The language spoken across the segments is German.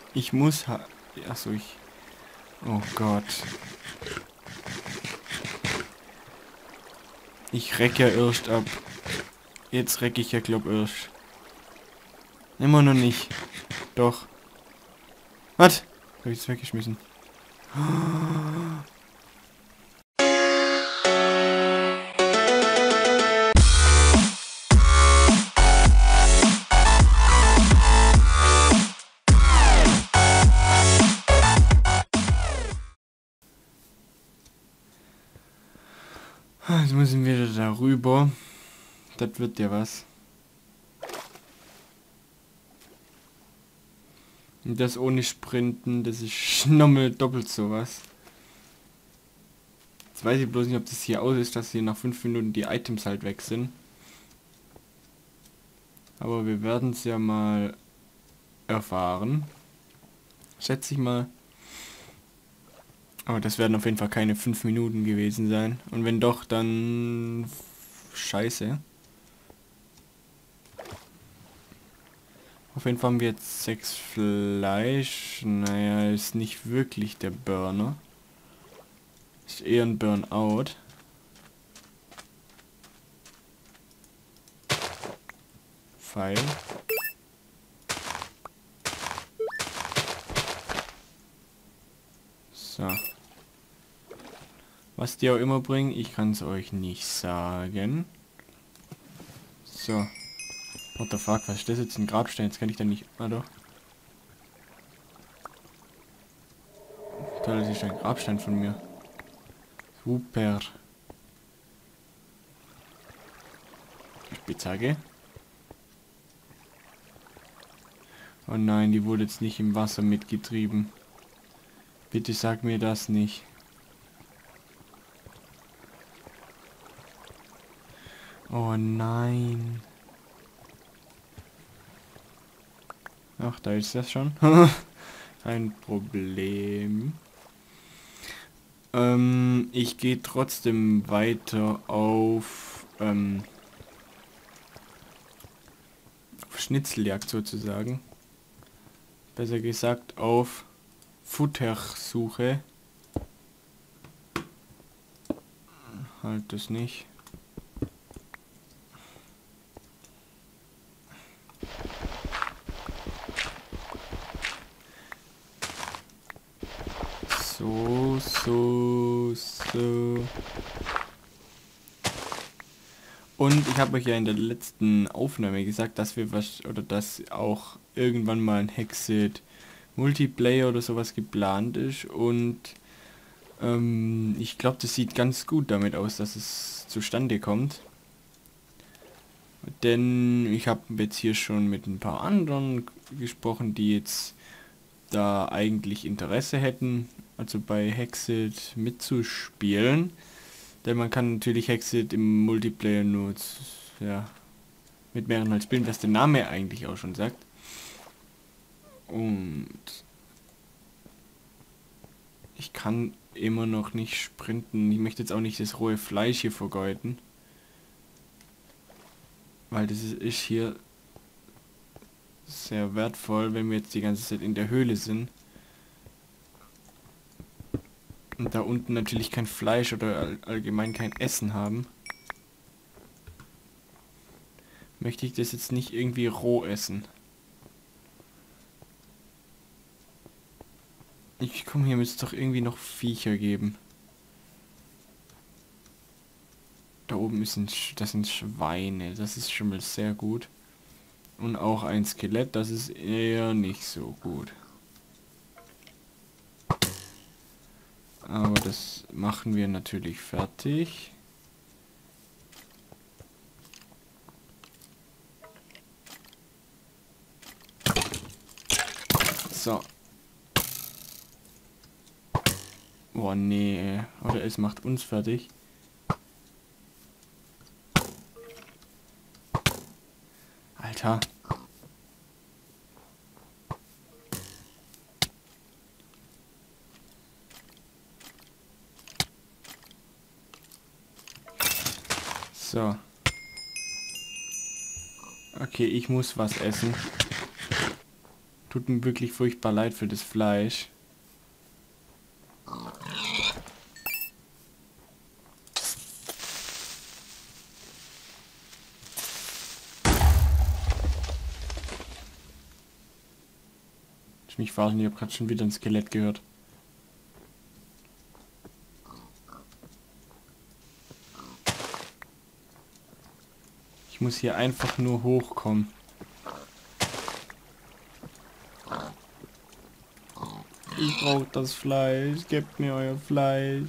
Ich muss Achso, Oh Gott. Ich recke ja erst ab. Jetzt recke ich ja glaub erst. Immer noch nicht. Doch. Was? Hab ich es weggeschmissen. Jetzt müssen wir wieder darüber. Das wird ja was. Und das ohne Sprinten, das ist nochmal doppelt sowas. Jetzt weiß ich bloß nicht, ob das hier aus ist, dass hier nach 5 Minuten die Items halt weg sind. Aber wir werden es ja mal erfahren. Schätze ich mal. Aber das werden auf jeden Fall keine 5 Minuten gewesen sein. Und wenn doch, dann scheiße. Auf jeden Fall haben wir jetzt 6 Fleisch. Naja, ist nicht wirklich der Burner. Ist eher ein Burnout. Pfeil. So. Was die auch immer bringen, ich kann es euch nicht sagen. So. What the fuck, was ist das jetzt? Ein Grabstein? Jetzt kann ich da nicht... Ah doch. Toll, das ist ein Grabstein von mir. Super. Spitzhacke. Oh nein, die wurde jetzt nicht im Wasser mitgetrieben. Bitte sag mir das nicht. Oh nein. Ach, da ist das schon. Ein Problem. Ich gehe trotzdem weiter auf Schnitzeljagd sozusagen. Besser gesagt auf Futtersuche. Halt das nicht. So. Und ich habe euch ja in der letzten Aufnahme gesagt, dass wir dass auch irgendwann mal ein Hexed Multiplayer oder sowas geplant ist. Und ich glaube, das sieht ganz gut damit aus, dass es zustande kommt. Denn ich habe jetzt hier schon mit ein paar anderen gesprochen, die jetzt da eigentlich Interesse hätten, also bei Hexed mitzuspielen. Denn man kann natürlich Hexed im Multiplayer nur mit mehreren halt spielen, was der Name eigentlich auch schon sagt. Und ich kann immer noch nicht sprinten. Ich möchte jetzt auch nicht das rohe Fleisch hier vergeuden. Weil das ist hier sehr wertvoll, wenn wir jetzt die ganze Zeit in der Höhle sind. Und da unten natürlich kein Fleisch oder allgemein kein Essen haben. Möchte ich das jetzt nicht irgendwie roh essen. Hier müsste es doch irgendwie noch Viecher geben. Da oben das sind Schweine. Das ist schon mal sehr gut. Und auch ein Skelett, das ist eher nicht so gut. Aber das machen wir natürlich fertig. So. Oh nee. Oder es macht uns fertig. Alter. So. Okay, ich muss was essen. Tut mir wirklich furchtbar leid für das Fleisch. Ich mich verarschen, ich habe gerade schon wieder ein Skelett gehört. Ich muss hier einfach nur hochkommen. Ich brauche das Fleisch. Gebt mir euer Fleisch.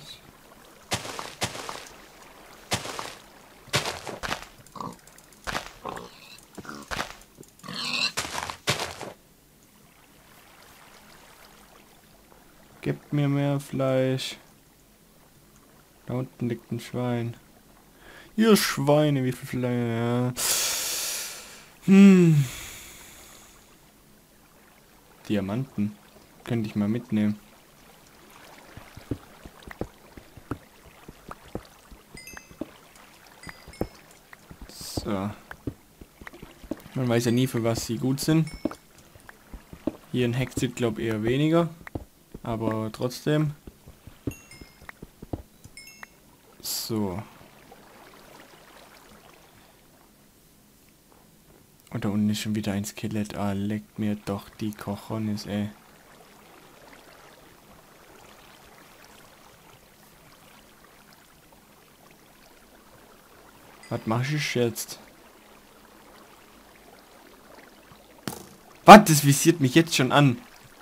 Gebt mir mehr Fleisch. Da unten liegt ein Schwein. Ihr Schweine, wie viel Fleisch? Diamanten. Könnte ich mal mitnehmen. So. Man weiß ja nie, für was sie gut sind. Hier in Hexit glaube ich eher weniger. Aber trotzdem. So. Und da unten ist schon wieder ein Skelett. Ah, leckt mir doch die Cojones, ey. Was mach ich jetzt? Was? Das visiert mich jetzt schon an.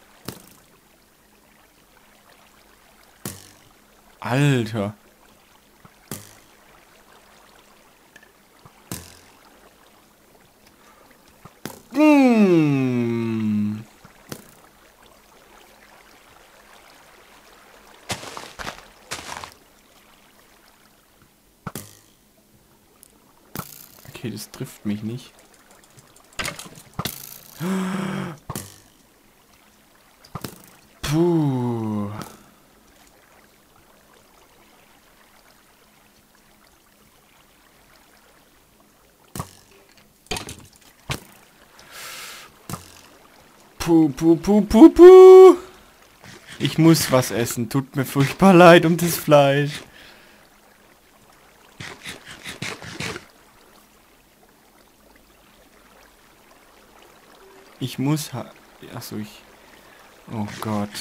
Alter. Okay, das trifft mich nicht. Puh. Puh, puh, puh, puh, puh. Ich muss was essen. Tut mir furchtbar leid um das Fleisch. Ich muss Achso, ich... Oh Gott.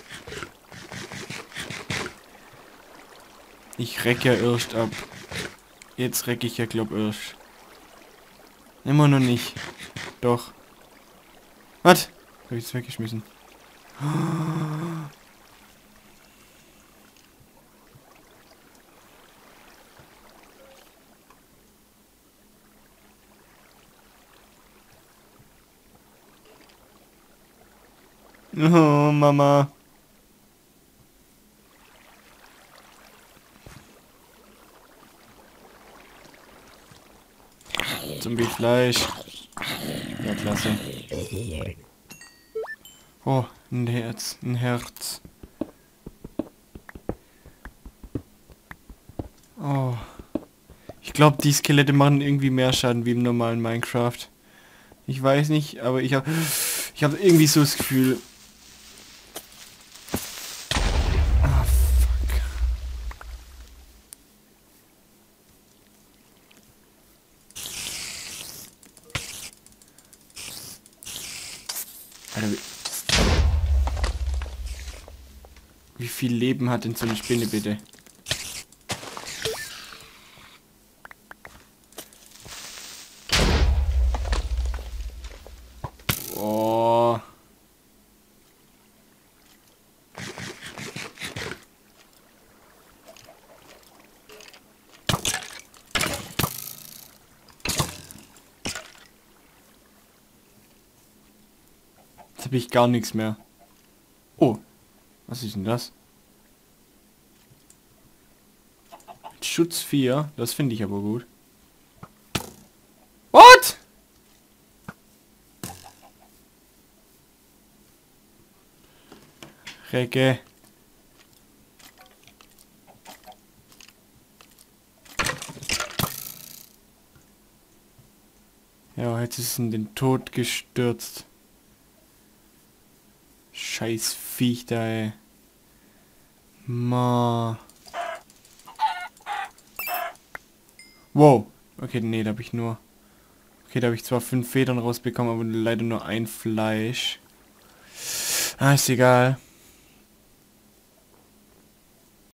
Ich reck ja erst ab. Jetzt reck ich ja glaub erst. Immer noch nicht. Doch. Was? Hab ich es weggeschmissen. Oh, Mama. Zombie-Fleisch. Ja, klasse. Oh, ein Herz. Ein Herz. Oh. Ich glaube, die Skelette machen irgendwie mehr Schaden wie im normalen Minecraft. Ich weiß nicht, aber ich habe irgendwie so das Gefühl. Ah, fuck. Alter, wie viel Leben hat denn so eine Spinne bitte? Oh. Jetzt habe ich gar nichts mehr. Oh. Was ist denn das? Schutz 4. Das finde ich aber gut. What? Recke. Ja, jetzt ist es in den Tod gestürzt. scheiß Viech da, ey. Ma. Wow. Okay, nee, da habe ich nur... Okay, da habe ich zwar 5 Federn rausbekommen, aber leider nur ein Fleisch. Ah, ist egal.